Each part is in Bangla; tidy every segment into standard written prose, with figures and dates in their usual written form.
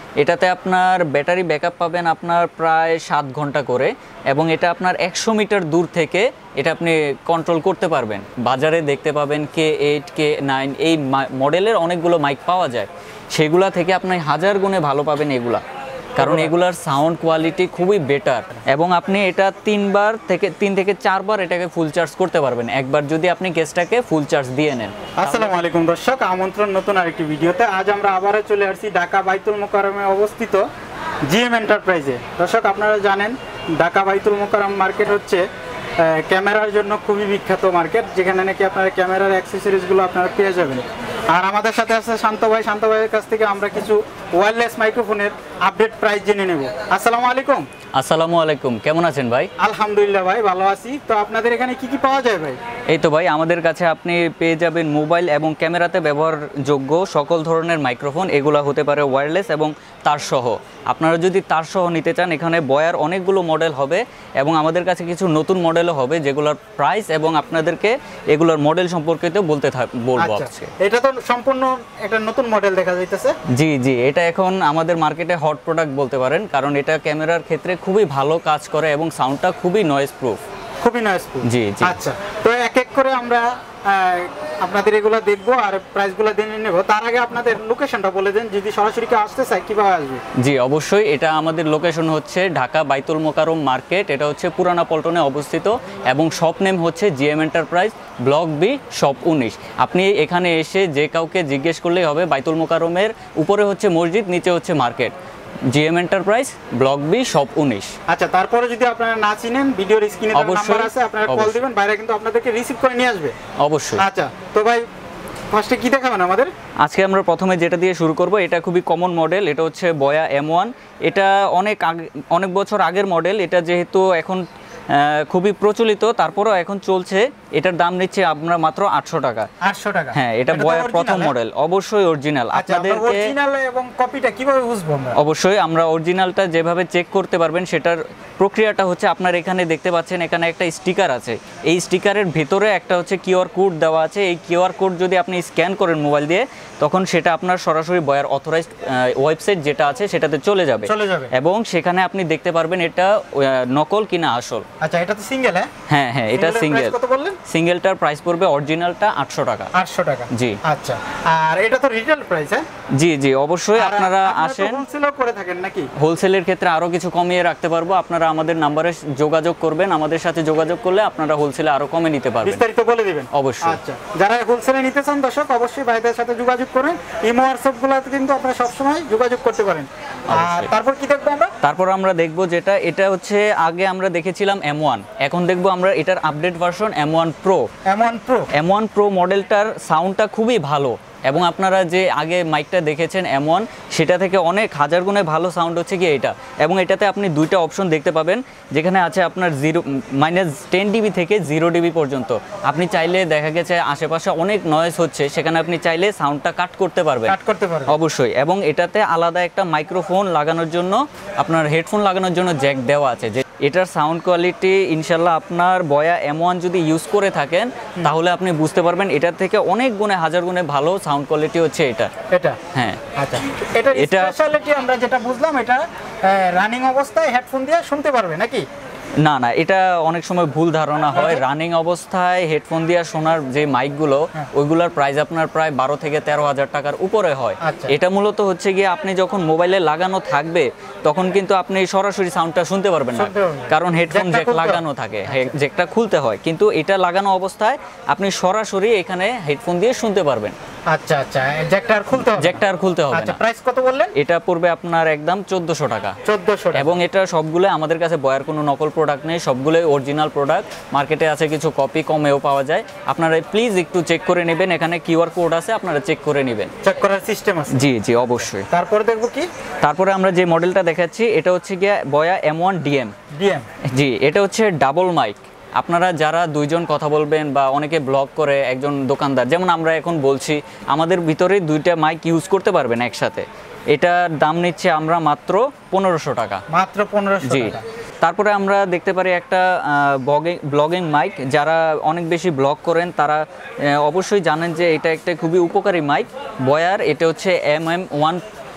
এটাতে আপনার ব্যাটারি ব্যাকআপ পাবেন আপনার প্রায় 7 ঘন্টা করে, এবং এটা আপনার 100 মিটার দূর থেকে এটা আপনি কন্ট্রোল করতে পারবেন। বাজারে দেখতে পাবেন K8 K9 এই মডেলের অনেকগুলো মাইক পাওয়া যায়, সেগুলা থেকে আপনি হাজার গুণে ভালো পাবেন এগুলা, কারণ এগুলার সাউন্ড কোয়ালিটি খুবই বেটার। এবং আপনি এটা 3 থেকে 4 বার এটাকে ফুল চার্জ করতে পারবেন, একবার যদি আপনি কেসটাকে ফুল চার্জ দিয়ে নেন। আসসালামু আলাইকুম দর্শক, আমন্ত্রণ নতুন আরেকটি ভিডিওতে। আজ আমরা আবারও চলে আসছি ঢাকা বাইতুল মোকাররমে অবস্থিত জিএম এন্টারপ্রাইজে। দর্শক, আপনারা জানেন ঢাকা বাইতুল মোকাররম মার্কেট হচ্ছে ক্যামেরার জন্য খুবই বিখ্যাত মার্কেট, যেখানে নাকি আপনারা ক্যামেরার অ্যাক্সেসরিজগুলো আপনারা পেয়ে যাবেন। আর আমাদের সাথে আছে শান্ত ভাইয়ের কাছ থেকে আমরা কিছু ওয়্যারলেস মাইক্রোফোনের আপডেট প্রাইস জেনে নেব। আসসালামু আলাইকুম। আসসালামু আলাইকুম, কেমন আছেন ভাই? আলহামদুলিল্লাহ ভাই, ভালো আছি। তো আপনাদের এখানে কি কি পাওয়া যায় ভাই? এই তো ভাই, আমাদের কাছে আপনি পেয়ে যাবেন মোবাইল এবং ক্যামেরাতে ব্যবহারযোগ্য সকল ধরনের মাইক্রোফোন। এগুলো হতে পারে ওয়্যারলেস এবং তারসহ। আপনারা যদি তারসহ নিতে চান, এখানে বয়ার অনেকগুলো মডেল হবে এবং আমাদের কাছে কিছু নতুন মডেলও হবে, যেগুলোর প্রাইস এবং আপনাদেরকে এগুলোর মডেল সম্পর্কে তো বলবো আজকে। এটা তো সম্পূর্ণ একটা নতুন মডেল দেখা যাইতেছে। জি, এটা এখন আমাদের মার্কেটে হট প্রোডাক্ট বলতে পারেন, কারণ এটা ক্যামেরার ক্ষেত্রে খুবই ভালো কাজ করে এবং সাউন্ডটা খুবই নয়েজ প্রুফ। জি। আচ্ছা, তো এক এক করে আমরা আপনাদের এগুলো দেখবো আর প্রাইসগুলো জেনে নেব। তার আগে আপনাদের লোকেশনটা বলে দেন, যদি সরাসরি কেউ আসতে চায় কিভাবে আসবে? জি অবশ্যই, এটা আমাদের লোকেশন হচ্ছে ঢাকা বাইতুল মোকাররম মার্কেট। এটা হচ্ছে পুরানা পল্টনে অবস্থিত এবং শপ নেম হচ্ছে GM enterprise, block B, shop 19। আপনি এখানে এসে যে কাউকে জিজ্ঞেস করলেই হবে। বাইতুল মোকাররমের উপরে হচ্ছে মসজিদ, নিচে হচ্ছে market, GM enterprise, block B, shop 19। আচ্ছা, তারপরে যদি আপনারা না চিনেন, ভিডিওর স্ক্রিনে নাম্বার আছে, আপনারা কল দিবেন, বাইরে কিন্তু আপনাদেরকে রিসিভ করে নিয়ে আসবে। অবশ্যই। আচ্ছা, তো ভাই ফার্স্টে কি দেখাবেন আমাদের? আজকে আমরা প্রথমে যেটা দিয়ে শুরু করব, এটা খুবই কমন মডেল। এটা হচ্ছে বয়া M1। এটা অনেক বছর আগের মডেল। এটা যেহেতু এখন খুবই প্রচলিত, তারপরেও এখন চলছে। এটার দাম নিচ্ছে আপনারা মাত্র 800 টাকা। 800 টাকা? হ্যাঁ, এটা বয়ার প্রথম মডেল, অবশ্যই অরিজিনাল। আপনাদেরকে অরিজিনাল এবং কপিটা কিভাবে বুঝবো আমরা? অবশ্যই আমরা অরিজিনালটা যেভাবে চেক করতে পারবেন সেটার প্রক্রিয়াটা হচ্ছে, আপনার এখানে দেখতে পাচ্ছেন এখানে একটা স্টিকার আছে। এই স্টিকারের ভিতরে একটা হচ্ছে কিউআর কোড দেওয়া আছে। এই কিউআর কোড যদি আপনি স্ক্যান করেন মোবাইল দিয়ে, তখন সেটা আপনার সরাসরি বয়ার অথরাইজড ওয়েবসাইট যেটা আছে সেটাতে চলে যাবে এবং সেখানে আপনি দেখতে পারবেন এটা নকল কিনা আসল। আচ্ছা, এটা তো সিঙ্গেল? হ্যাঁ, এটা সিঙ্গেল। কত বললেন? সিঙ্গেলটার প্রাইস পড়বে অরিজিনালটা 800 টাকা। 800 টাকা? জি। আচ্ছা, আর এটা তো রিটেল প্রাইস? হ্যাঁ জি, অবশ্যই। আপনারা আসেন। হোলসেলও করে থাকেন নাকি? হোলসেলের ক্ষেত্রে আরো কিছু কমিয়ে রাখতে পারবো। আপনারা আমাদের নাম্বারে যোগাযোগ করবেন, আমাদের সাথে যোগাযোগ করলে আপনারা হোলসেলে আরো কমে নিতে পারবেন। বিস্তারিত বলে দিবেন? অবশ্যই। আচ্ছা, যারা হোলসেলে নিতে চান দর্শক, অবশ্যই ভাইদের সাথে যোগাযোগ করুন। ইমো হোয়াটসঅ্যাপ গুলোতে কিন্তু আপনারা সব সময় যোগাযোগ করতে পারেন। আর তারপর কি দেখবো আমরা? তারপর আমরা দেখবো এটা হচ্ছে আগে আমরা দেখেছিলাম M1, এখন দেখবো আমরা এটার আপডেট ভার্সন M1 Pro মডেলটার সাউন্ডটা খুবই ভালো এবং আপনারা যে আগে মাইকটা দেখেছেন M1, সেটা থেকে অনেক হাজার গুণে ভালো সাউন্ড হচ্ছে কি এটা। এবং এটাতে আপনি দুইটা অপশন দেখতে পাবেন, যেখানে আছে আপনার -10 dB থেকে 0 dB পর্যন্ত। আপনি চাইলে দেখা গেছে আশেপাশে অনেক নয়েজ হচ্ছে, সেখানে আপনি চাইলে সাউন্ডটা কাট করতে পারবেন। অবশ্যই। এবং এটাতে আলাদা একটা মাইক্রোফোন লাগানোর জন্য, আপনার হেডফোন লাগানোর জন্য জ্যাক দেওয়া আছে। যে এটার সাউন্ড কোয়ালিটি ইনশাল্লাহ আপনার বয়া M1 যদি ইউজ করে থাকেন, তাহলে আপনি বুঝতে পারবেন এটার থেকে অনেক গুণে, হাজার গুণে ভালো সাউন্ড কোয়ালিটি হচ্ছে এটা। হ্যাঁ। আচ্ছা, এটা স্পেশালিটি আমরা যেটা বুঝলাম, এটা রানিং অবস্থায় হেডফোন দিয়ে শুনতে পারবে নাকি? না, এটা অনেক সময় ভুল ধারণা হয়। রানিং অবস্থায় হেডফোন দিয়ে শোনার যে মাইকগুলো, ওইগুলোর প্রাইস আপনার প্রায় 12 থেকে 13 হাজার টাকার উপরে হয়। এটা মূলত হচ্ছে গিয়ে আপনি যখন মোবাইলে লাগানো থাকবে, তখন কিন্তু আপনি সরাসরি সাউন্ডটা শুনতে পারবেন না, কারণ হেডফোন জ্যাক লাগানো থাকে, জ্যাকটা খুলতে হয়। কিন্তু এটা লাগানো অবস্থায় আপনি সরাসরি এখানে হেডফোন দিয়ে শুনতে পারবেন। আচ্ছা, জ্যাকটা আর খুলতে হবে। আচ্ছা, প্রাইস কত বললেন? এটা পড়বে আপনার একদম 1400 টাকা। 1400 এবং এটা সবগুলো আমাদের কাছে বয়ার কোনো নকল প্রোডাক্ট নেই, সবগুলোই অরিজিনাল প্রোডাক্ট। মার্কেটে আছে কিছু কপি, কমেও পাওয়া যায়। আপনারা প্লিজ একটু চেক করে নেবেন, এখানে কিউআর কোড আছে, আপনারা চেক করে নেবেন। চেক করার সিস্টেম আছে? জি, অবশ্যই। তারপরে দেখব কি? তারপরে আমরা যে মডেলটা দেখাচ্ছি, এটা হচ্ছে গিয়ে বয়া M1 DM। জি, এটা হচ্ছে ডাবল মাইক। আপনারা যারা দুইজন কথা বলবেন বা অনেকে ব্লগ করে, একজন দোকানদার, যেমন আমরা এখন বলছি, আমাদের ভিতরে দুইটা মাইক ইউজ করতে পারবেন একসাথে। এটার দাম নিচ্ছে আমরা মাত্র 1500 টাকা। মাত্র 1500 টাকা। তারপরে আমরা দেখতে পারি একটা ব্লগিং মাইক। যারা অনেক বেশি ব্লগ করেন তারা অবশ্যই জানেন যে এটা একটা খুবই উপকারী মাইক বয়ার। এটা হচ্ছে MM1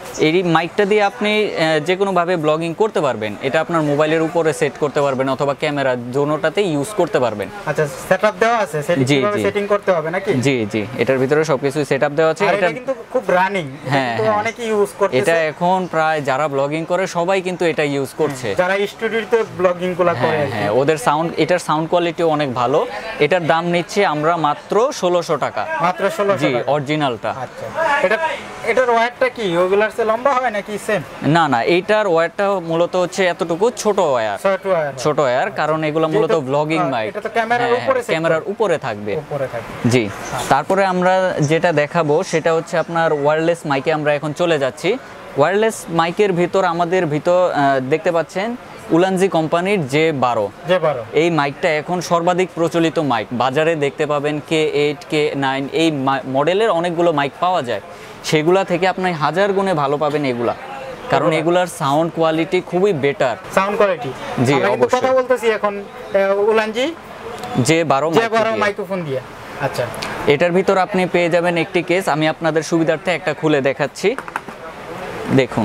এই মাইকটা দিয়ে আপনি যে কোনোভাবে ব্লগিং করতে পারবেন। এটা আপনার মোবাইলের উপরে সেট করতে পারবেন অথবা ক্যামেরা দোনোটাতে ইউজ করতে পারবেন। আচ্ছা, সেটআপ দেওয়া আছে, সেটিং করতে হবে নাকি? জি জি, এটার ভিতরে সবকিছু সেটআপ দেওয়া আছে। এটা কিন্তু খুব রানিং, হ্যাঁ, তো অনেকেই ইউজ করতেছে। এটা এখন প্রায় যারা ব্লগিং করে সবাই কিন্তু এটা ইউজ করছে, যারা স্টুডিওতে ব্লগিং গুলো করে। হ্যাঁ, ওদের সাউন্ড, এটার সাউন্ড কোয়ালিটিও অনেক ভালো। এটার দাম নিচ্ছে আমরা মাত্র 1600 টাকা। মাত্র 1600 জি, টাকা অরিজিনালটা। আচ্ছা, এটার ওয়্যারটা কি ওগুলার চেয়ে লম্বা হয় নাকি সেম? না না, এইটার ওয়্যারটা মূলত হচ্ছে এতটুকু ছোট ওয়্যার, ছোট ওয়্যার, কারণ এগুলো মূলত ব্লগিং মাইক। এটা তো ক্যামেরার উপরে, ক্যামেরার উপরে থাকবে। জি, তারপরে আমরা যেটা দেখাবো সেটা হচ্ছে আপনার ওয়্যারলেস মাইকে আমরা এখন চলে যাচ্ছি। ওয়্যারলেস মাইকের ভিতর আমাদের দেখতে পাচ্ছেন উলানজি কোম্পানির J12। এই মাইকটা এখন সর্বাধিক প্রচলিত মাইক, বাজারে দেখতে পাবেন K8 K9 এই মডেলের অনেকগুলো মাইক পাওয়া যায়। সেগুলা থেকে আপনি হাজার গুণে ভালো পাবেন এগুলা, কারণ এগুলার সাউন্ড কোয়ালিটি খুবই বেটার। সাউন্ড কোয়ালিটি, জি অবশ্যই। কথা বলতেছি এখন উলানজি J12 মাইক্রোফোন দিয়ে। আচ্ছা, এটার ভিতর আপনি পেয়ে যাবেন একটি কেস। আমি আপনাদের সুবিধার্থে একটা খুলে দেখাচ্ছি, দেখুন।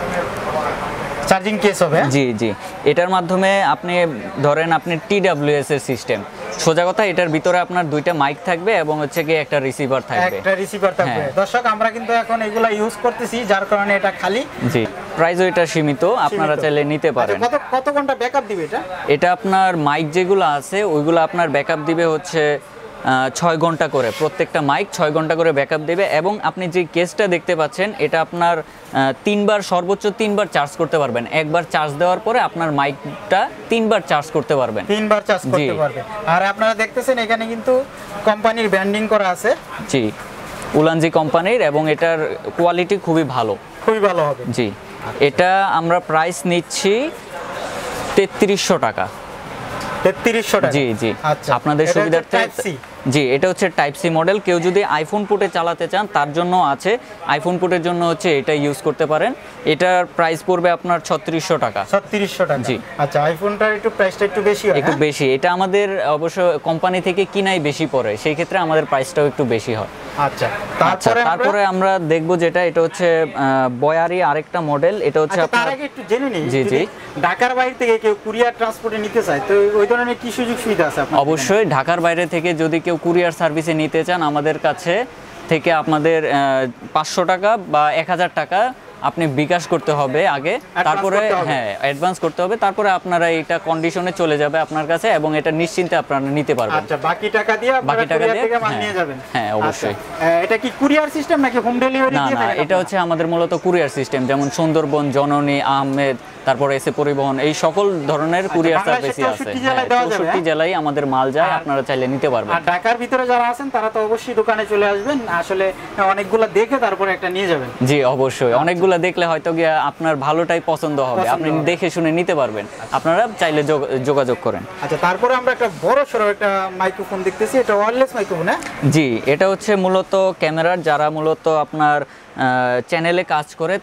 চার্জিং কেস হবে? জি জি, এটার মাধ্যমে আপনি ধরেন আপনি TWS এর সিস্টেম, সোজা কথা এটার ভিতরে আপনার দুইটা মাইক থাকবে এবং হচ্ছে কি একটা রিসিভার থাকবে। দর্শক, আমরা কিন্তু এখন এগুলা ইউজ করতেছি, যার কারণে এটা খালি। জি, প্রাইসও এটা সীমিত, আপনারা চাইলে নিতে পারেন। কত ঘন্টা ব্যাকআপ দিবে এটা? এটা আপনার মাইক যেগুলো আছে ওইগুলো আপনার ব্যাকআপ দিবে হচ্ছে 6 ঘন্টা করে, প্রত্যেকটা মাইক 6 ঘন্টা করে ব্যাকআপ দেবে। এবং আপনি যে কেসটা দেখতে পাচ্ছেন এটা আপনার 3বার, সর্বোচ্চ 3বার চার্জ করতে পারবেন। একবার চার্জ দেওয়ার পরে আপনার মাইকটা 3বার চার্জ করতে পারবেন। 3বার চার্জ করতে পারবেন। আর আপনারা দেখতেছেন এখানে কিন্তু কোম্পানির ব্র্যান্ডিং করা আছে। জি, উলানজি কোম্পানির, এবং এটার কোয়ালিটি খুবই ভালো, খুবই ভালো হবে। জি, এটা আমরা প্রাইস নিচ্ছি 3300 টাকা। 3300 টাকা? জি জি, আপনাদের সুবিধার্থে। জি, এটা হচ্ছে টাইপ সি মডেল। কেউ যদি আইফোন পোর্টে চালাতে চান তার জন্য আছে, আইফোন পোর্টের জন্য হচ্ছে এটা ইউজ করতে পারেন। এটার প্রাইস পড়বে আপনার 3600 টাকা। 3600 টাকা? জি। আচ্ছা, আইফোনটার একটু প্রাইসটা একটু বেশি হয়? একটু বেশি। এটা আমাদের অবশ্য কোম্পানি থেকে কিনাই বেশি পড়ে, সেই ক্ষেত্রে আমাদের প্রাইসটাও একটু বেশি হয়। আচ্ছা, তারপরে আমরা দেখবো যেটা, এটা হচ্ছে বয়ারি আরেকটা মডেল। এটা হচ্ছে আপনার, তার আগে একটু জেনে নিই, জি জি, ঢাকার বাইরে থেকে কেউ কুরিয়ার ট্রান্সপোর্টে নিতে চায় তো ওই ধরনের কি সুযোগ সুবিধা আছে আপনাদের? অবশ্যই, ঢাকার বাইরে থেকে যদি কেউ কুরিয়ার সার্ভিসে নিতে চান আমাদের কাছে থেকে আপনাদের 500 টাকা বা 1000 টাকা আপনি বিকাশ করতে হবে আগে, তারপরে হ্যাঁ অ্যাডভান্স করতে হবে, তারপরে আপনারা এটা কন্ডিশনে চলে যাবে আপনার কাছে এবং এটা নিশ্চিন্তে আপনারা নিতে পারবেন। আচ্ছা, বাকি টাকা দিয়ে মাল নিয়ে যাবেন? হ্যাঁ অবশ্যই। এটা কি কুরিয়ার সিস্টেম নাকি হোম ডেলিভারি? না না, এটা হচ্ছে আমাদের মূলত কুরিয়ার সিস্টেম, যেমন সুন্দরবন, জননী, আহমেদ, তারপরে এসে পরিবহন, এই সকল ধরনের কুরিয়ার সার্ভিসই আছে। 64 জেলায় আমাদের মাল যায়, আপনারা চাইলে নিতে পারবেন। আর ঢাকার ভিতরে যারা আছেন তারা তো অবশ্যই দোকানে চলে আসবেন, আসলে অনেকগুলো দেখে তারপরে একটা নিয়ে যাবেন। জি অবশ্যই, অনেকগুলো দেখলে হয়তো গিয়ে আপনার ভালোটাই পছন্দ হবে, আপনি দেখে শুনে নিতে পারবেন, আপনারা চাইলে যোগাযোগ করেন। আচ্ছা, তারপরে আমরা একটা বড় সরো একটা মাইক্রোফোন দেখতেছি, এটা ওয়্যারলেস মাইক্রোফোন? জি, এটা হচ্ছে মূলত ক্যামেরার, যারা মূলত আপনার চ্যানেলে কাজ করে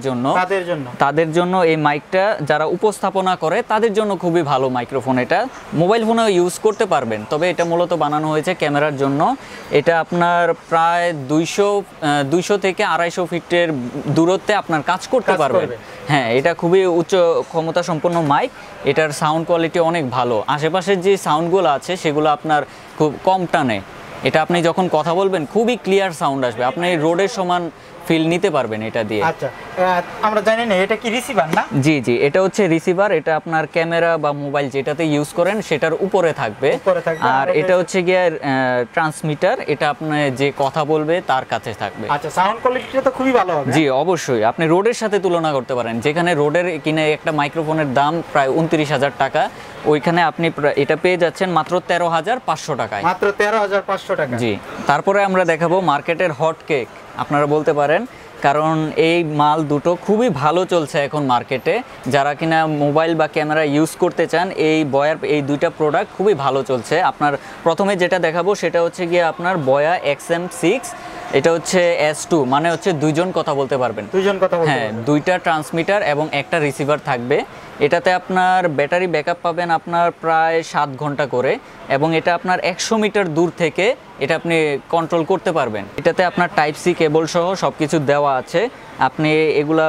তাদের জন্য এই মাইকটা, যারা উপস্থাপনা করে তাদের জন্য খুবই ভালো মাইক্রোফোন। এটা মোবাইল ফোনেও ইউজ করতে পারবেন, তবে এটা মূলত বানানো হয়েছে ক্যামেরার জন্য। এটা আপনার প্রায় 200 থেকে 250 ফিটের দূরত্বে আপনার কাজ করতে পারবেন। হ্যাঁ, এটা খুবই উচ্চ ক্ষমতা সম্পন্ন মাইক, এটার সাউন্ড কোয়ালিটি অনেক ভালো। আশেপাশের যে সাউন্ডগুলো আছে সেগুলো আপনার খুব কম টানে, এটা আপনি যখন কথা বলবেন খুবই ক্লিয়ার সাউন্ড আসবে, আপনি রোডের সমান ফিল নিতে পারবেন এটা দিয়ে। আচ্ছা, আমরা জানি না এটা কি রিসিভার না? জি জি, এটা হচ্ছে রিসিভার। এটা আপনার ক্যামেরা বা মোবাইল যেটাতে ইউজ করেন সেটার উপরে থাকবে, আর এটা হচ্ছে গিয়ে ট্রান্সমিটার, এটা আপনি যে কথা বলবে তার কাছে থাকবে। আচ্ছা, সাউন্ড কোয়ালিটিটা তো খুবই ভালো হবে? জি অবশ্যই, আপনি রোডের সাথে তুলনা করতে পারেন, যেখানে রোডের কিনে একটা মাইক্রোফোনের দাম প্রায় 29,000 টাকা, ওইখানে আপনি এটা পেয়ে যাচ্ছেন মাত্র 13,500 টাকায়। মাত্র 13,500 টাকা? জি। তারপরে আমরা দেখাবো মার্কেটের হট কেক, আপনারা বলতে পারেন, কারণ এই মাল দুটো খুবই ভালো চলছে এখন মার্কেটে। যারা কিনা মোবাইল বা ক্যামেরা ইউজ করতে চান, এই দুইটা প্রোডাক্ট খুবই ভালো চলছে। আপনার প্রথমে যেটা দেখাবো সেটা হচ্ছে গিয়ে আপনার বয়া XM6 এটা হচ্ছে S2, মানে হচ্ছে দুইজন কথা বলতে পারবেন। দুইজন কথা বলতে হ্যাঁ, পারবেন। দুইটা ট্রান্সমিটার এবং একটা রিসিভার থাকবে। এটাতে আপনার ব্যাটারি ব্যাকআপ পাবেন আপনার প্রায় 7 ঘন্টা করে, এবং এটা আপনার 100 মিটার দূর থেকে এটা আপনি কন্ট্রোল করতে পারবেন। এটাতে আপনার টাইপ সি কেবল সহ সবকিছু দেওয়া আছে। আপনি এগুলা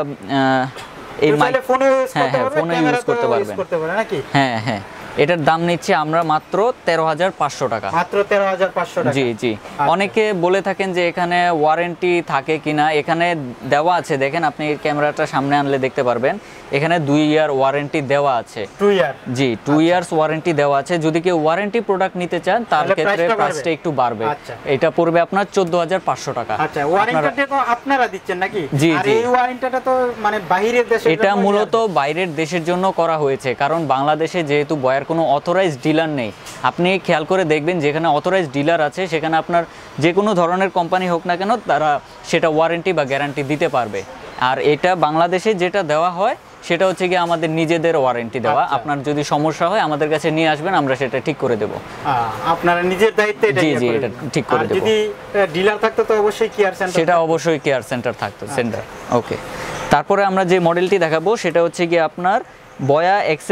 এই চাইলে ফোনে ইউজ হ্যাঁ করতে হ্যাঁ পারবেন, ফোনে ইউজ করতে ক্যামেরাতেও ইউজ পারবেন। করতে পারেন নাকি? হ্যাঁ হ্যাঁ, এটার দাম নিচ্ছি আমরা মাত্র 13,500 টাকা। মাত্র 13,500 টাকা। জি জি। অনেকে বলে থাকেন যে এখানে ওয়ারেন্টি থাকে কিনা, এখানে দেওয়া আছে। দেখেন, আপনি ক্যামেরাটা সামনে আনলে দেখতে পারবেন এখানে 2 ইয়ার ওয়ারেন্টি দেওয়া আছে। 2 ইয়ার? জি, 2 ইয়ার্স ওয়ারেন্টি দেওয়া আছে। যদি কেউ ওয়ারেন্টি প্রোডাক্ট নিতে চান তার তাহলে ক্ষেত্রে প্রাইসটা প্রাইসটা একটু বাড়বে। আচ্ছা। এটা পড়বে আপনার 14,500 টাকা। আচ্ছা, ওয়ারেন্টিটা তো আপনারা দিচ্ছেন নাকি? জি, আর জি। এই ওয়ারেন্টিটা তো মানে বাইরের দেশে এটা মূলত বাইরের দেশের জন্য করা হয়েছে, কারণ বাংলাদেশে যেহেতু বয়ার কোনো অথরাইজড ডিলার নেই। আপনি খেয়াল করে দেখবেন যেখানে অথরাইজড ডিলার আছে সেখানে আপনার যে কোনো ধরনের কোম্পানি হোক না কেন তারা সেটা ওয়ারেন্টি বা গ্যারান্টি দিতে পারবে। আর এটা বাংলাদেশে যেটা দেওয়া হয় সেটা হচ্ছে কি আমাদের নিজেদের ওয়ারেন্টি দেওয়া। আচ্ছা। আপনার যদি সমস্যা হয় আমাদের কাছে নিয়ে আসবেন, আমরা সেটা ঠিক করে দেব। আপনারা নিজের দায়িত্বে এটা জি, ইয়ে জি, করে এটা দিবেন। ঠিক করে আর দেব। যদি ডিলার থাকতো তো অবশ্যই কেয়ার সেন্টার। সেটা অবশ্যই কেয়ার সেন্টার থাকতো, সেন্টার। ওকে, তারপরে আমরা যে মডেলটি দেখাবো সেটা হচ্ছে কি আপনার বয়া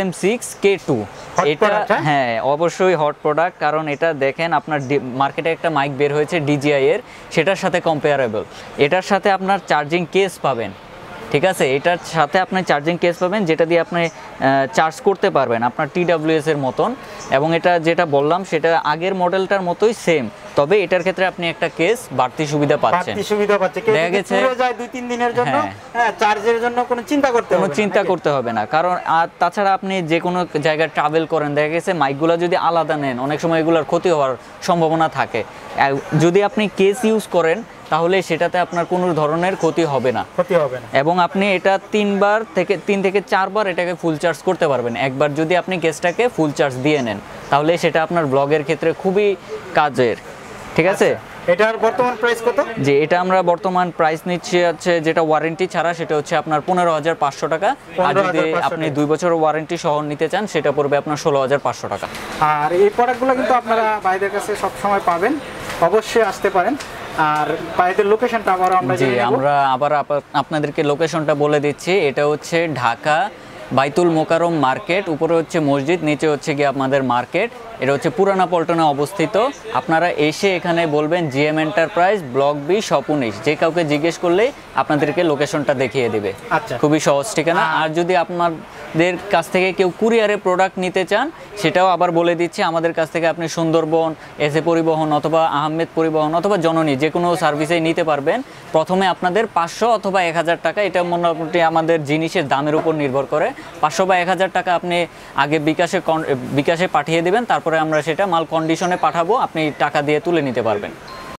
XM6K2। Hot এটা product, হ্যাঁ? হ্যাঁ অবশ্যই হট প্রোডাক্ট, কারণ এটা দেখেন আপনার মার্কেটে একটা মাইক বের হয়েছে DJI এর, সেটার সাথে কম্পেয়ারেবল। এটার সাথে আপনার চার্জিং কেস পাবেন, ঠিক আছে? এটার সাথে আপনি চার্জিং কেস পাবেন যেটা দিয়ে আপনি চার্জ করতে পারবেন আপনার TWS এর মতন। এবং এটা যেটা বললাম সেটা আগের মডেলটার মতোই সেম, তবে এটার ক্ষেত্রে আপনি একটা কেস বাড়তি সুবিধা পাচ্ছেন। বাড়তি সুবিধা পাচ্ছে। কেউ দেখা যদি গেছে- ট্যুরে যায় 2-3 দিনের জন্য, হ্যাঁ। হ্যাঁ, চার্জের জন্য কোনো চিন্তা করতে হবে কোনো না, চিন্তা নাকি? করতে হবে না, কারণ আর তাছাড়া আপনি যে কোনো জায়গায় ট্রাভেল করেন, দেখা গেছে মাইকগুলো যদি আলাদা নেন অনেক সময় এগুলোর ক্ষতি হওয়ার সম্ভাবনা থাকে। যদি আপনি কেস ইউজ করেন তাহলে সেটাতে আপনার কোনো ধরনের ক্ষতি হবে না। ক্ষতি হবে না। এবং আপনি এটা 3 থেকে 4 বার এটাকে ফুল চার্জ করতে পারবেন। একবার যদি আপনি কেসটাকে ফুল চার্জ দিয়ে নেন তাহলে সেটা আপনার ব্লগের ক্ষেত্রে খুবই কাজের, ঠিক আছে? এটার বর্তমান প্রাইস কত? যে এটা আমরা বর্তমান প্রাইস নিচ্ছি হচ্ছে যেটা ওয়ারেন্টি ছাড়া সেটা হচ্ছে আপনার 15,500 টাকা। আর যদি 15,500 আপনি 2 বছরের ওয়ারেন্টি সহ নিতে চান সেটা পড়বে আপনার 16,500 টাকা। আর এই প্রোডাক্টগুলো কিন্তু আপনারা ভাইদের কাছে সব সময় পাবেন, অবশ্যই আসতে পারেন। আর ভাইদের লোকেশনটা আবারও আমরা জি, জেনে নেব। আমরা আবার আপনাদেরকে লোকেশনটা বলে দিচ্ছি। এটা হচ্ছে ঢাকা বাইতুল মোকাররম মার্কেট, উপরে হচ্ছে মসজিদ, নিচে হচ্ছে গিয়ে আপনাদের মার্কেট। এটা হচ্ছে পুরানা পল্টনে অবস্থিত। আপনারা এসে এখানে বলবেন GM enterprise block B shop 19, যে কাউকে জিজ্ঞেস করলেই আপনাদেরকে লোকেশনটা দেখিয়ে দিবে। আচ্ছা। খুবই সহজ ঠিকানা। আর যদি আপনাদের কাছ থেকে কেউ কুরিয়ারে প্রোডাক্ট নিতে চান সেটাও আবার বলে দিচ্ছি, আমাদের কাছ থেকে আপনি সুন্দরবন, এসে পরিবহন অথবা আহমেদ পরিবহন অথবা জননী যে কোনো সার্ভিসেই নিতে পারবেন। প্রথমে আপনাদের 500 অথবা 1,000 টাকা, এটা মোটামুটি আমাদের জিনিসের দামের উপর নির্ভর করে, 500 বা 1,000 টাকা আপনি আগে বিকাশে পাঠিয়ে দেবেন, তারপরে আমরা সেটা মাল কন্ডিশনে পাঠাবো, আপনি টাকা দিয়ে তুলে নিতে পারবেন।